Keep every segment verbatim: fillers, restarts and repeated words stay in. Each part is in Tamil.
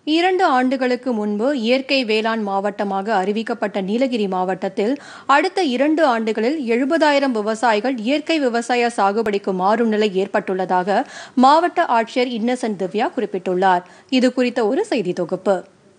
இரண்டு ஆண்டுகளுக்கு முன்பு இயற்கை வேளாண் மாவட்டமாக அறிவிக்கப்பட்ட நீலகிரி மாவட்டத்தில் அடுத்த இரண்டு ஆண்டுகளில் எழுபதாயிரம் விவசாயிகள் இயற்கை விவசாய சாகுபடிக்கு மாறும் நிலை ஏற்பட்டுள்ளதாக மாவட்ட ஆட்சியர் இன்னசென்ட் திவ்யா குறிப்பிட்டுள்ளார். இது குறித்த ஒரு செய்தி தொகுப்பு.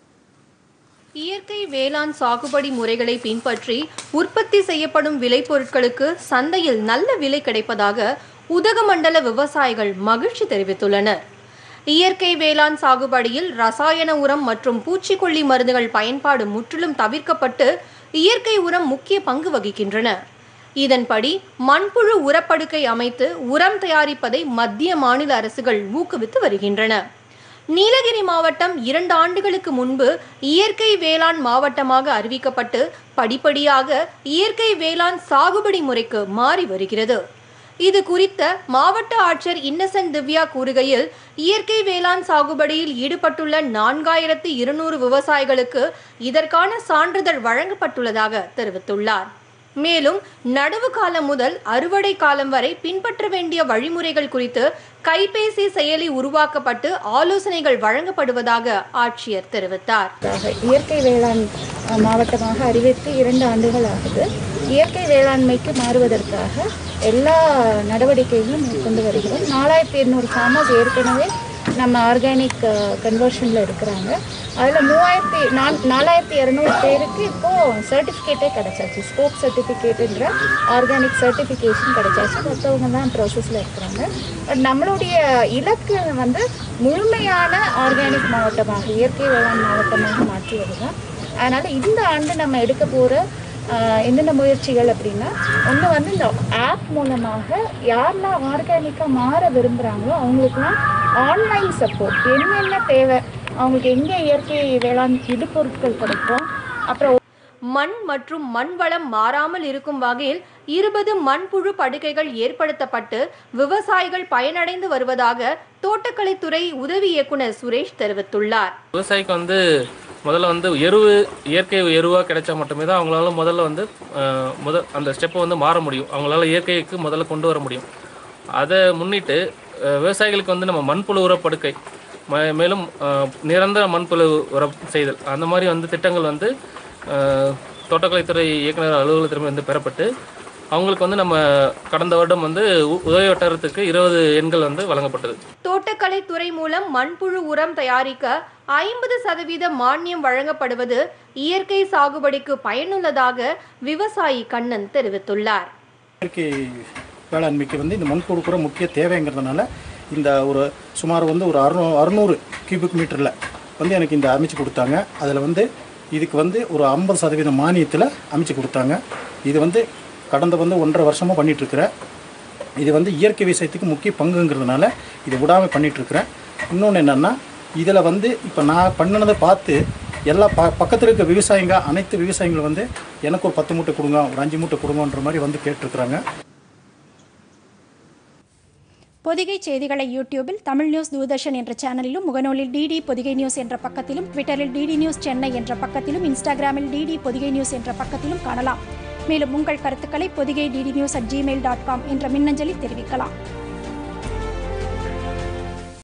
இயற்கை வேளாண் சாகுபடி முறைகளை பின்பற்றி உற்பத்தி செய்யப்படும் விளைபொருட்களுக்கு சந்தையில் நல்ல விலை கிடைப்பதாக உதகமண்டல விவசாயிகள் மகிழ்ச்சி தெரிவித்துள்ளனர். இயற்கை வேளாண் சாகுபடியில் ரசாயன உரம் மற்றும் பூச்சிக்கொல்லி மருந்துகள் பயன்பாடு முற்றிலும் தவிர்க்கப்பட்டு இயற்கை உரம் முக்கிய பங்கு வகிக்கின்றன. இதன்படி மண்புழு உரப்படுக்கை அமைத்து உரம் தயாரிப்பதை மத்திய மாநில அரசுகள் ஊக்குவித்து வருகின்றன. நீலகிரி மாவட்டம் இரண்டு ஆண்டுகளுக்கு முன்பு இயற்கை வேளாண் மாவட்டமாக அறிவிக்கப்பட்டு படிப்படியாக இயற்கை வேளாண் சாகுபடி முறைக்கு மாறி வருகிறது. இது குறித்த மாவட்ட ஆட்சியர் இன்னசென்ட் திவ்யா கூறுகையில், இயற்கை வேளாண் சாகுபடியில் ஈடுபட்டுள்ள நான்காயிரத்தி இருநூறு விவசாயிகளுக்கு இதற்கான சான்றிதழ் வழங்கப்பட்டுள்ளதாக தெரிவித்துள்ளார். மேலும் நடவு காலம் முதல் அறுவடை காலம் வரை பின்பற்ற வேண்டிய வழிமுறைகள் குறித்து கைபேசி செயலி உருவாக்கப்பட்டு ஆலோசனைகள் வழங்கப்படுவதாக ஆட்சியர் தெரிவித்தார். இயற்கை வேளாண் மாவட்டமாக அறிவித்து இரண்டு ஆண்டுகள் ஆகுது. இயற்கை வேளாண்மைக்கு மாறுவதற்காக எல்லா நடவடிக்கைகளும் கொண்டு வருகிறோம். நாலாயிரத்தி இருநூறு ஃபார்மர்ஸ் ஏற்கனவே நம்ம ஆர்கானிக் கன்வர்ஷனில் இருக்கிறாங்க. அதில் மூவாயிரத்தி நா நாலாயிரத்தி இரநூறு பேருக்கு இப்போது சர்டிஃபிகேட்டே கிடச்சாச்சு. ஸ்கோப் சர்டிஃபிகேட்டுன்ற ஆர்கானிக் சர்டிஃபிகேஷன் கிடச்சாச்சு. மற்றவங்க தான் ப்ராசஸில் இருக்கிறாங்க. பட் நம்மளுடைய இலக்கு வந்து முழுமையான ஆர்கானிக் மாவட்டமாக இயற்கை வேளாண் மாவட்டமாக மாற்றுவது தான். அதனால் இந்த ஆண்டு நம்ம எடுக்க போகிற என்னென்ன முயற்சிகள் அப்படின்னா, ஒன்று வந்து இந்த ஆப் மூலமாக யாரெல்லாம் ஆர்கானிக்காக மாற விரும்புகிறாங்களோ அவங்களுக்குலாம் ஆன்லைன் சப்போர்ட், என்னென்ன தேவை, அவங்களுக்கு எங்கே இயற்கை வேளாண் இடுபொருட்கள் கிடைக்கும், அப்புறம் மண் மற்றும் மண் வளம் மாறாமல் இருக்கும் வகையில் இருபது மண்புழு படுக்கைகள் ஏற்படுத்தப்பட்டு விவசாயிகள் பயனடைந்து வருவதாக தோட்டக்கலைத்துறை உதவி இயக்குனர் சுரேஷ் தெரிவித்துள்ளார். விவசாயிக்கு வந்து முதல்ல வந்து எருவு இயற்கை எருவாக கிடைச்சா மட்டுமே தான் அவங்களால முதல்ல வந்து முதல் அந்த ஸ்டெப்பை வந்து மாற முடியும். அவங்களால இயற்கைக்கு முதல்ல கொண்டு வர முடியும். அதை முன்னிட்டு விவசாயிகளுக்கு வந்து நம்ம மண்புழு உரப்படுக்கை மேலும் நிரந்தர மண்புழு உரம் செய்தல் அந்த மாதிரி வந்து திட்டங்கள் வந்து தோட்டக்கலைத்துறை இயக்குனர் அலுவலகத்திற்கு வந்து பெறப்பட்டு அவங்களுக்கு வந்து நம்ம கடந்த வருடம் வந்து உதவி வட்டாரத்துக்கு இருபது எண்கள் வந்து வழங்கப்பட்டது. தோட்டக்கலைத்துறை மூலம் மண்புழு உரம் தயாரிக்க ஐம்பது சதவீத மானியம் வழங்கப்படுவது இயற்கை சாகுபடிக்கு பயனுள்ளதாக விவசாயி கண்ணன் தெரிவித்துள்ளார். இயற்கை வேளாண்மைக்கு வந்து இந்த மண்புழு உரம் முக்கிய தேவைங்கிறதுனால இந்த ஒரு சுமார் வந்து ஒரு அறுநூ அறுநூறு கியூபிக் மீட்டரில் வந்து எனக்கு இந்த அமைச்சு கொடுத்தாங்க. அதில் வந்து இதுக்கு வந்து ஒரு ஐம்பது சதவீத மானியத்தில் அமைச்சு கொடுத்தாங்க. இது வந்து கடந்த வந்து ஒன்றரை வருஷமாக பண்ணிகிட்ருக்கிறேன். இது வந்து இயற்கை விவசாயத்துக்கு முக்கிய பங்குங்கிறதுனால இதை விடாமல் பண்ணிகிட்ருக்கிறேன். இன்னொன்று என்னென்னா, இதில் வந்து இப்போ நான் பண்ணினதை பார்த்து எல்லா ப பக்கத்தில் இருக்க விவசாயிங்க அனைத்து விவசாயிகள் வந்து எனக்கு ஒரு பத்து மூட்டை கொடுங்க, ஒரு அஞ்சு மூட்டை கொடுங்கன்ற மாதிரி வந்து கேட்டிருக்கிறாங்க. பொதிகை செய்திகளை யூடியூபில் தமிழ் நியூஸ் தூர்தர்ஷன் என்ற சேனலிலும், முகநூலில் டிடி பொதிகை நியூஸ் என்ற பக்கத்திலும், ட்விட்டரில் டிடி நியூஸ் சென்னை என்ற பக்கத்திலும், இன்ஸ்டாகிராமில் டிடி பொதிகை நியூஸ் என்ற பக்கத்திலும் காணலாம். மேலும் உங்கள் கருத்துக்களை Podhigai DD news at Gmail dot com என்ற மின்னஞ்சலில் தெரிவிக்கலாம்.